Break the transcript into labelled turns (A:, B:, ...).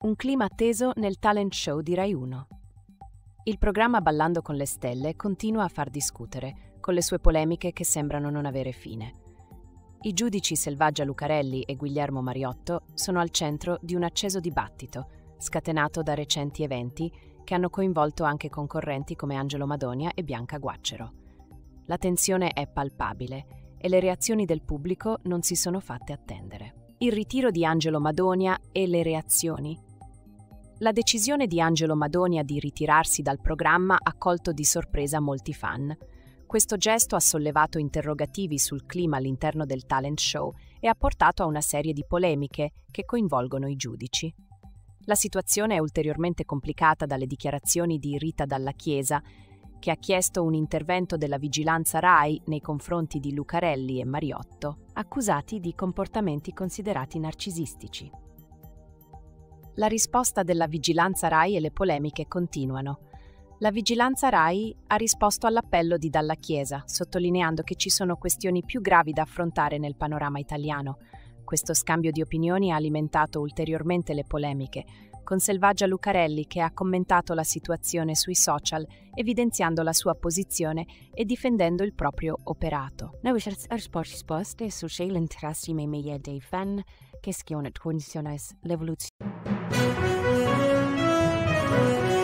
A: Un clima atteso nel talent show di Rai 1. Il programma Ballando con le Stelle continua a far discutere, con le sue polemiche che sembrano non avere fine. I giudici Selvaggia Lucarelli e Guillermo Mariotto sono al centro di un acceso dibattito, scatenato da recenti eventi che hanno coinvolto anche concorrenti come Angelo Madonia e Bianca Guaccero. La tensione è palpabile e le reazioni del pubblico non si sono fatte attendere. Il ritiro di Angelo Madonia e le reazioni. La decisione di Angelo Madonia di ritirarsi dal programma ha colto di sorpresa molti fan. Questo gesto ha sollevato interrogativi sul clima all'interno del talent show e ha portato a una serie di polemiche che coinvolgono i giudici. La situazione è ulteriormente complicata dalle dichiarazioni di Rita Dalla Chiesa, che ha chiesto un intervento della vigilanza Rai nei confronti di Lucarelli e Mariotto, accusati di comportamenti considerati narcisistici. La risposta della vigilanza Rai e le polemiche continuano. La vigilanza Rai ha risposto all'appello di Dalla Chiesa, sottolineando che ci sono questioni più gravi da affrontare nel panorama italiano. Questo scambio di opinioni ha alimentato ulteriormente le polemiche, con Selvaggia Lucarelli che ha commentato la situazione sui social, evidenziando la sua posizione e difendendo il proprio operato.
B: Risposte sociali interessi mai media dei fan, questione condizione l'evoluzione.